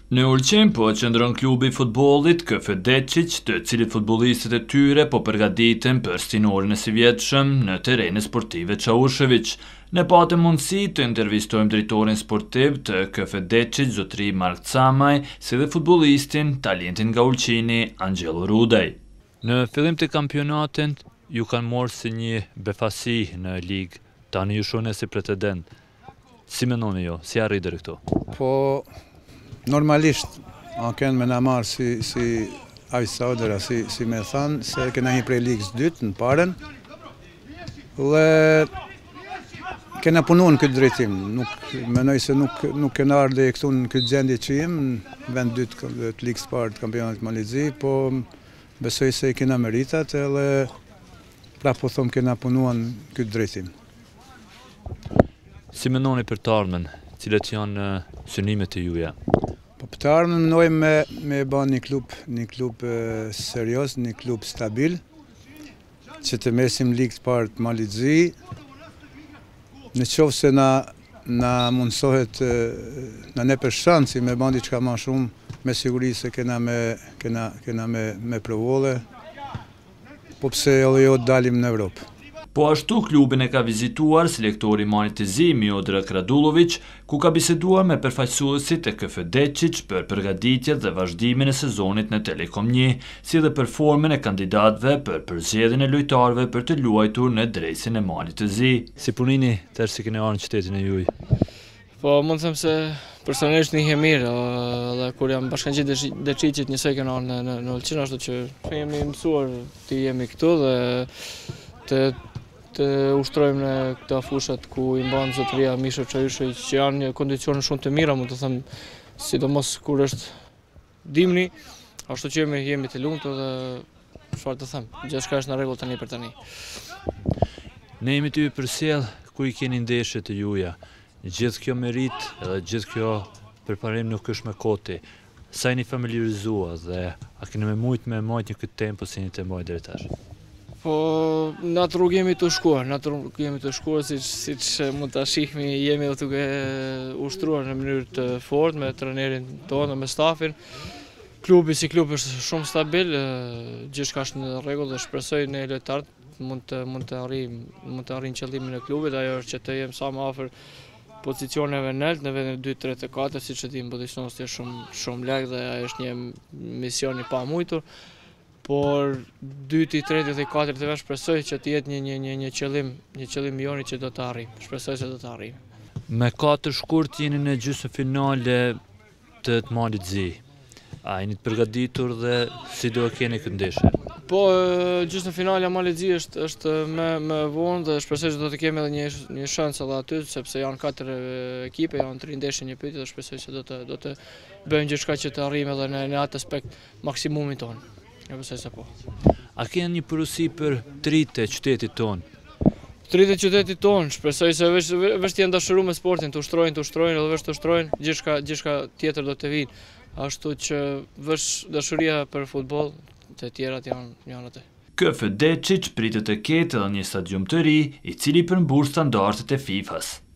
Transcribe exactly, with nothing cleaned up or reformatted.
Në Ulqin po qëndron klubi i futbollit K F Deciq, të cilit futbollistët e tyre po përgatiten për stinorin e së vjetshëm në terrenin sportive Çavushević. Ne patëm mundësi të intervistojmë drejtorin sportiv të K F Deciq, zotëri Mark Camaj, si dhe futbollistin talentin nga Ulqini, Angelo Rudaj. Në fillim të kampionatit ju kanë marrë si një befasi në ligë, tani ju shohni si pretendent. Si mendoni ju, si arritën këto? Po normalisht, a kënë me në marë si, si avisa si, si me thanë, se kena një prej ligës dytë në paren, dhe kena punu në këtë drejtim. Nuk, menoj se nuk, nuk kena ardhe e këtu në këtë gjendje që jem, në vend dytë të ligës parë të kampionatit Malizi, po besoj se kena meritat, edhe pra po thom kena punu në këtë drejtim. Si mendoni për të ardhmen, cilët janë synimet e juja? Po për të ardhmen mendojmë me, me ba një klub, një klub e, serios, një klub stabil, që të mesim ligë të parë të Malizi, në qoftë se na, na mundsohet na ne për shansi me bandi çka më shumë, me siguri se kena me, kena, kena me, me provolle, po pse edhe jo dalim në Evropë. Po ashtu klubin e ka vizituar selektori Mari të Zi, Miodrag Radulović, ku ka biseduar me përfaqësuesit e K F Deciq për përgatitjet dhe vazhdimin e sezonit në Telekom një, si dhe për formën e kandidatëve për përzgjedhjen e lojtarëve për të luajtur në dresin e Marit të Zi. Si punini tërë si keni ardhur në qytetin e juaj? Po mund të them se personalisht një mirë, dhe kur jam bashkangjitë Deciqit njësoj kena në, në, në Ulqin, ashtu që jemi mësuar të jemi këtu dhe të të ushtrojmë në këta fushat ku i mbanë zotëria Misho Çavushević, që janë një kondicione shumë të mira, mund të them, sidomos kur është dimri, ashtu që jemi, jemi të lumtur dhe çfarë të them, gjithçka është në rregull tani për tani. Ne jemi ty përsjell ku i keni ndeshjet e juaja. Gjithë kjo merit edhe gjithë kjo përparim nuk është me koti. Sa jeni familiarizuar dhe a keni me mujt me majt një këtë tempo si një të mbajt deri tash? Po, në atë rrugë jemi të shkuar, në atë rrugë jemi të shkuar, si, si që mund të shihmi, jemi dhe duke ushtruar në mënyrë të fortë me trenerin tonë, me stafin. Klubi si klub është shumë stabil, gjithçka është në rregull dhe shpresoj ne lojtarët mund të mund të arrijmë mund të arrijmë qëllimin e klubit, ajo është që të jemi sa më afër pozicioneve nelt në vendin dy, tre, katër, siç e dim, pozicioni është shumë shumë larg dhe ajo është një mision i pamujtur. Por dyti, treti dhe katërt të vesh shpresoj që të jetë një, një, një, një qëllim, një qëllim joni që do të arrijmë. Shpresoj se do të arrijmë. Me katër shkurt jeni në gjysmëfinale të të Malit Zi. A jeni të përgatitur dhe si do e keni këtë ndeshje? Po, gjysmëfinalja Malit Zi është, është me, me vonë dhe shpresoj që do të kemi edhe një, një shansë edhe aty, sepse janë katër ekipe, janë tri ndeshje një pyetje dhe shpresoj se do të, do të bëjmë gjithçka që të arrijmë edhe në, në atë aspekt maksimumin tonë. Po. A keni një përgjegjësi për tritë e qytetit tonë? Tritë e qytetit tonë, shpresoj se veç, veç të jenë dashuruar me sportin, të ushtrojnë, të ushtrojnë edhe veç të ushtrojnë, gjithçka gjithçka tjetër do të vinë. Ashtu që veç dashuria për futboll, të tjerat janë janë atë. K F Deciq pritet të ketë edhe një stadium të ri, i cili përmbush standardet e FIFA-s.